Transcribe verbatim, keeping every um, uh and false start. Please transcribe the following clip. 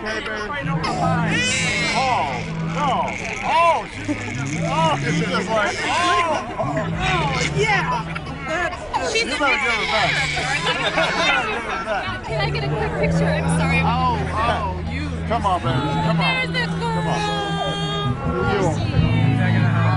okay, baby? Oh, no. Oh, she's, oh, she's just like, oh. Oh, yeah. That's She's You a better give her back. You better give her back. Can I get a quick picture? I'm sorry. Oh, oh, you. Come on, baby. Come on. There's the girl. Come on. You. She is.